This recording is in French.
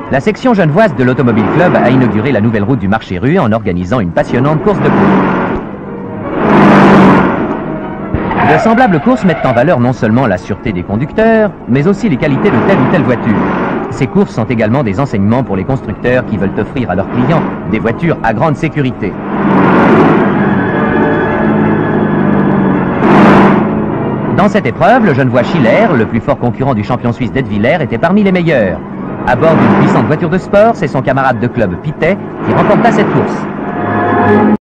La section genevoise de l'Automobile Club a inauguré la nouvelle route du marché rue en organisant une passionnante course de poule. De semblables courses mettent en valeur non seulement la sûreté des conducteurs, mais aussi les qualités de telle ou telle voiture. Ces courses sont également des enseignements pour les constructeurs qui veulent offrir à leurs clients des voitures à grande sécurité. Dans cette épreuve, le Genevois Schiller, le plus fort concurrent du champion suisse d'Ettwiller, était parmi les meilleurs. À bord d'une puissante voiture de sport, c'est son camarade de club Pittet qui remporta cette course.